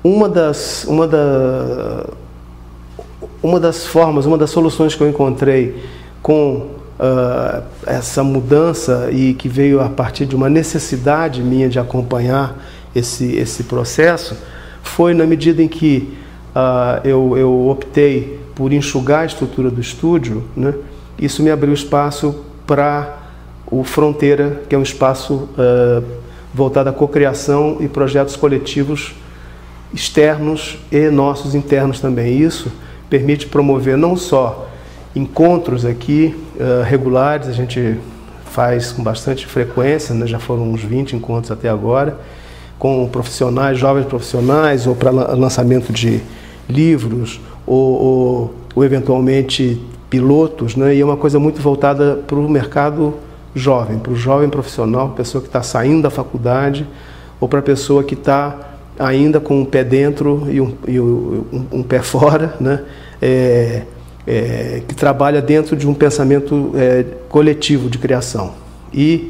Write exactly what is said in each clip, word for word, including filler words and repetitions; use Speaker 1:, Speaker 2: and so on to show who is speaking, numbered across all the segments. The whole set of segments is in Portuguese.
Speaker 1: uma das, uma, da, uma das formas, uma das soluções que eu encontrei com uh, essa mudança e que veio a partir de uma necessidade minha de acompanhar esse, esse processo, foi na medida em que uh, eu, eu optei por enxugar a estrutura do estúdio, né? Isso me abriu espaço para o Fronteira, que é um espaço uh, voltado à cocriação e projetos coletivos externos e nossos internos também. Isso permite promover não só encontros aqui uh, regulares, a gente faz com bastante frequência, né? Já foram uns vinte encontros até agora, com profissionais, jovens profissionais, ou para lançamento de livros, ou, ou, ou eventualmente pilotos, né? E é uma coisa muito voltada para o mercado jovem, para o jovem profissional, pessoa que está saindo da faculdade, ou para a pessoa que está ainda com um pé dentro e um, e um, um pé fora, né? É, é, que trabalha dentro de um pensamento é, coletivo de criação. E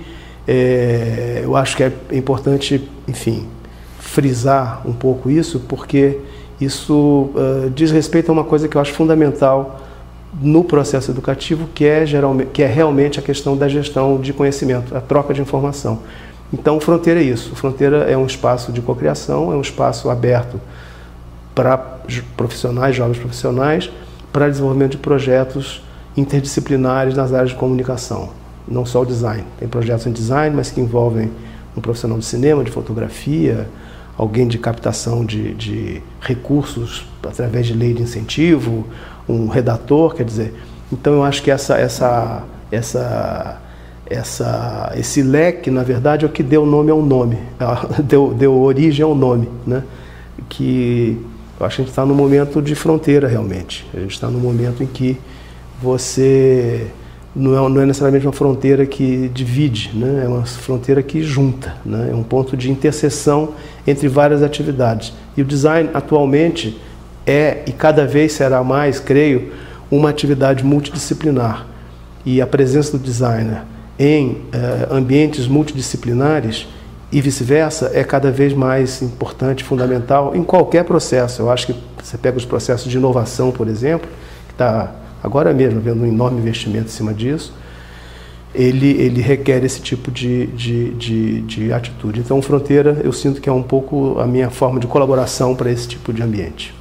Speaker 1: é, eu acho que é importante, enfim, frisar um pouco isso, porque isso uh, diz respeito a uma coisa que eu acho fundamental no processo educativo, que é, geralmente, que é realmente a questão da gestão de conhecimento, a troca de informação. Então, Fronteira é isso. Fronteira é um espaço de cocriação, é um espaço aberto para profissionais, jovens profissionais, para desenvolvimento de projetos interdisciplinares nas áreas de comunicação, não só o design. Tem projetos em design, mas que envolvem um profissional de cinema, de fotografia, alguém de captação de, de recursos através de lei de incentivo, um redator, quer dizer. Então eu acho que essa, essa, essa, essa, esse leque, na verdade, é o que deu nome ao nome, deu, deu origem ao nome, né? Que eu acho que a gente está num momento de fronteira, realmente. A gente está num momento em que você não é, não é necessariamente uma fronteira que divide, né? É uma fronteira que junta, né? É um ponto de interseção entre várias atividades. E o design, atualmente, é, e cada vez será mais, creio, uma atividade multidisciplinar. E a presença do designer em eh, ambientes multidisciplinares e vice-versa é cada vez mais importante, fundamental, em qualquer processo. Eu acho que você pega os processos de inovação, por exemplo, que está agora mesmo havendo um enorme investimento em cima disso, ele, ele requer esse tipo de, de, de, de atitude. Então, Fronteira, eu sinto que é um pouco a minha forma de colaboração para esse tipo de ambiente.